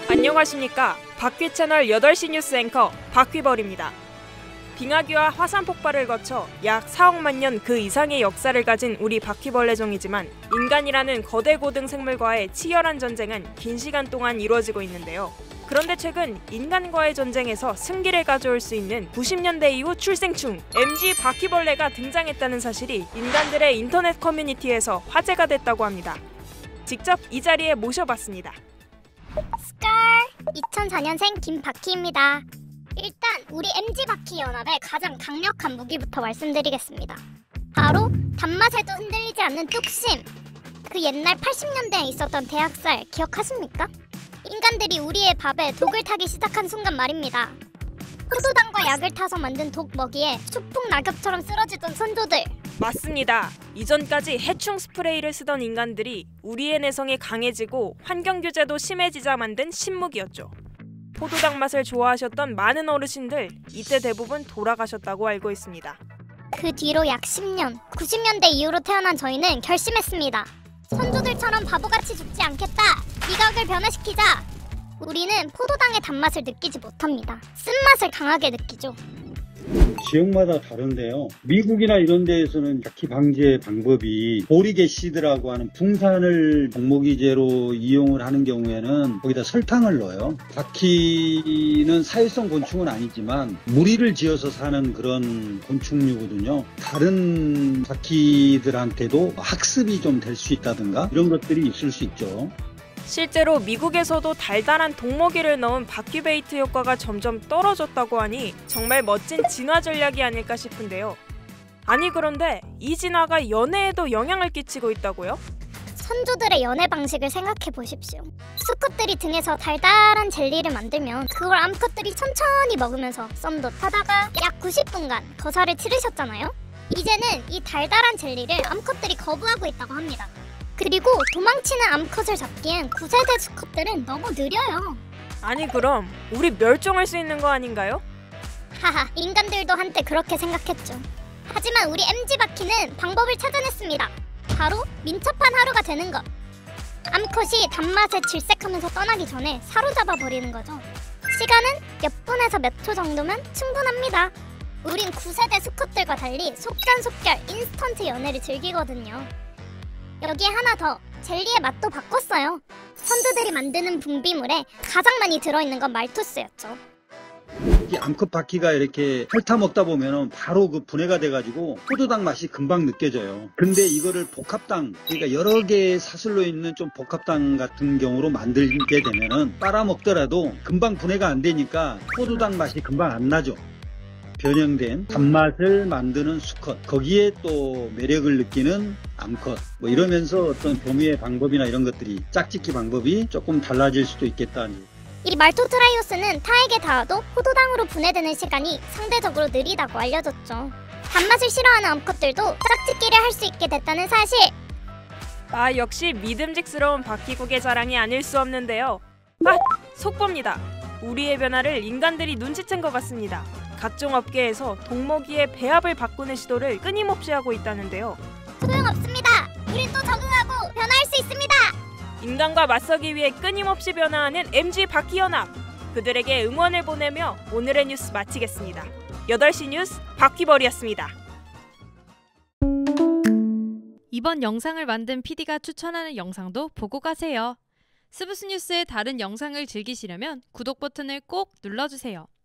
안녕하십니까. 바퀴 채널 8시 뉴스 앵커 바퀴벌입니다. 빙하기와 화산 폭발을 거쳐 약 4억만 년 그 이상의 역사를 가진 우리 바퀴벌레종이지만 인간이라는 거대 고등 생물과의 치열한 전쟁은 긴 시간 동안 이루어지고 있는데요. 그런데 최근 인간과의 전쟁에서 승기를 가져올 수 있는 90년대 이후 출생충 MG 바퀴벌레가 등장했다는 사실이 인간들의 인터넷 커뮤니티에서 화제가 됐다고 합니다. 직접 이 자리에 모셔봤습니다. 스컬! 2004년생 김바퀴입니다. 일단 우리 MG바퀴 연합의 가장 강력한 무기부터 말씀드리겠습니다. 바로 단맛에도 흔들리지 않는 뚝심! 그 옛날 80년대에 있었던 대학살 기억하십니까? 인간들이 우리의 밥에 독을 타기 시작한 순간 말입니다. 포도당과 약을 타서 만든 독 먹이에 추풍 낙엽처럼 쓰러지던 선조들! 맞습니다. 이전까지 해충 스프레이를 쓰던 인간들이 우리의 내성이 강해지고 환경 규제도 심해지자 만든 신무기였죠. 포도당 맛을 좋아하셨던 많은 어르신들, 이때 대부분 돌아가셨다고 알고 있습니다. 그 뒤로 약 10년, 90년대 이후로 태어난 저희는 결심했습니다. 선조들처럼 바보같이 죽지 않겠다. 미각을 변화시키자. 우리는 포도당의 단맛을 느끼지 못합니다. 쓴맛을 강하게 느끼죠. 지역마다 다른데요. 미국이나 이런 데에서는 바퀴 방제 방법이 보리게시드라고 하는 붕산을 덕목이제로 이용을 하는 경우에는 거기다 설탕을 넣어요. 바퀴는 사회성 곤충은 아니지만 무리를 지어서 사는 그런 곤충류거든요. 다른 바퀴들한테도 학습이 좀 될 수 있다든가 이런 것들이 있을 수 있죠. 실제로 미국에서도 달달한 독먹이를 넣은 바퀴 베이트 효과가 점점 떨어졌다고 하니 정말 멋진 진화 전략이 아닐까 싶은데요. 아니 그런데 이 진화가 연애에도 영향을 끼치고 있다고요? 선조들의 연애 방식을 생각해 보십시오. 수컷들이 등에서 달달한 젤리를 만들면 그걸 암컷들이 천천히 먹으면서 썸도 타다가 약 90분간 거사를 치르셨잖아요. 이제는 이 달달한 젤리를 암컷들이 거부하고 있다고 합니다. 그리고 도망치는 암컷을 잡기엔 9세대 수컷들은 너무 느려요. 아니 그럼 우리 멸종할 수 있는 거 아닌가요? 하하, 인간들도 한때 그렇게 생각했죠. 하지만 우리 MG바퀴는 방법을 찾아냈습니다. 바로 민첩한 하루가 되는 것. 암컷이 단맛에 질색하면서 떠나기 전에 사로잡아 버리는 거죠. 시간은 몇 분에서 몇 초 정도면 충분합니다. 우린 9세대 수컷들과 달리 속전속결 인스턴트 연애를 즐기거든요. 여기에 하나 더, 젤리의 맛도 바꿨어요. 선조들이 만드는 분비물에 가장 많이 들어있는 건 말투스였죠. 이 암컷 바퀴가 이렇게 핥아 먹다 보면 바로 그 분해가 돼가지고 포도당 맛이 금방 느껴져요. 근데 이거를 복합당, 그러니까 여러 개의 사슬로 있는 좀 복합당 같은 경우로 만들게 되면은 빨아먹더라도 금방 분해가 안 되니까 포도당 맛이 금방 안 나죠. 변형된 단맛을 만드는 수컷, 거기에 또 매력을 느끼는 암컷, 뭐 이러면서 어떤 교미의 방법이나 이런 것들이 짝짓기 방법이 조금 달라질 수도 있겠다. 이 말토트라이오스는 타에게 닿아도 포도당으로 분해되는 시간이 상대적으로 느리다고 알려졌죠. 단맛을 싫어하는 암컷들도 짝짓기를 할 수 있게 됐다는 사실! 아 역시 믿음직스러운 바퀴국의 자랑이 아닐 수 없는데요. 속보입니다. 우리의 변화를 인간들이 눈치챈 것 같습니다. 각종 업계에서 독먹이의 배합을 바꾸는 시도를 끊임없이 하고 있다는데요. 소용없습니다. 우린 또 적응하고 변화할 수 있습니다. 인간과 맞서기 위해 끊임없이 변화하는 MG 바퀴연합. 그들에게 응원을 보내며 오늘의 뉴스 마치겠습니다. 8시 뉴스 바퀴벌이었습니다. 이번 영상을 만든 PD가 추천하는 영상도 보고 가세요. 스브스 뉴스의 다른 영상을 즐기시려면 구독 버튼을 꼭 눌러주세요.